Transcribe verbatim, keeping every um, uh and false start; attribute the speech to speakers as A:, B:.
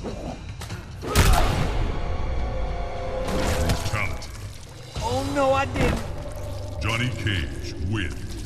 A: Brutality.
B: Oh no, I didn't.
A: Johnny Cage wins.